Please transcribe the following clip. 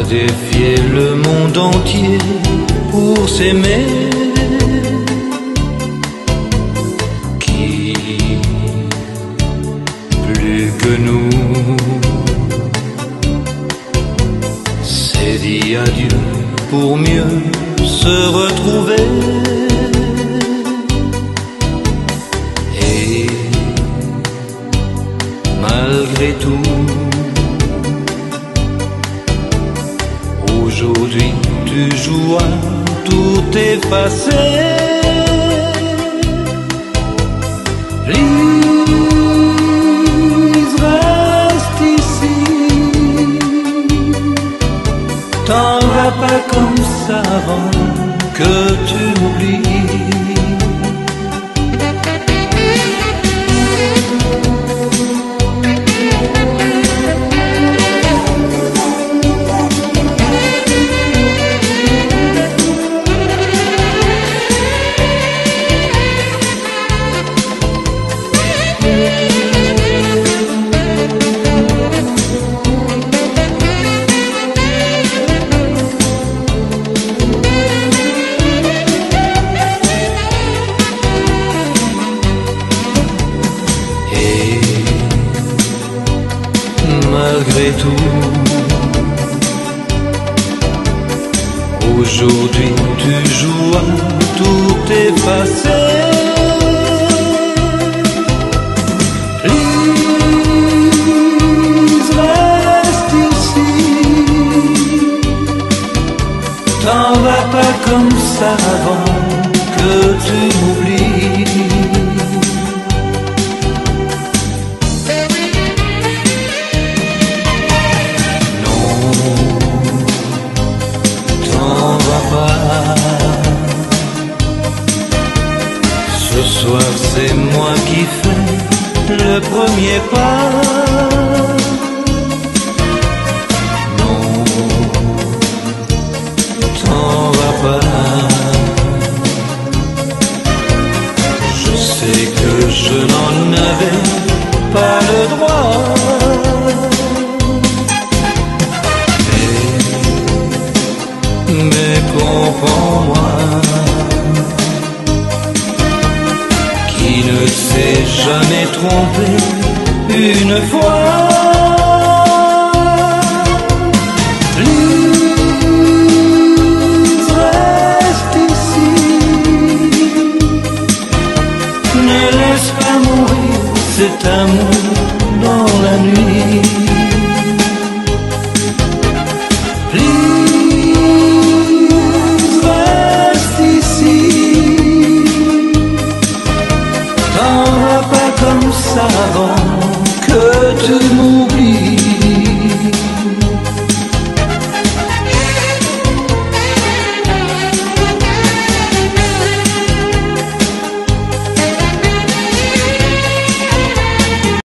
défier le monde entier pour s'aimer. Qui plus que nous s'est dit adieu pour mieux se retrouver. Et malgré tout, aujourd'hui tu joues à tout effacer. Lise, reste ici, t'en vas pas comme ça avant que tu m'oublies. Malgré tout, aujourd'hui tu joues à tout effacer. Lise, reste ici, t'en vas pas comme ça avant que tu m'oublies. Ce soir c'est moi qui fais le premier pas. Non, t'en vas pas. Je sais que je n'en avais pas le droit. Mais comprends-moi, qui ne s'est jamais trompé une fois. Lise, reste ici, ne laisse pas mourir cet amour dans la nuit.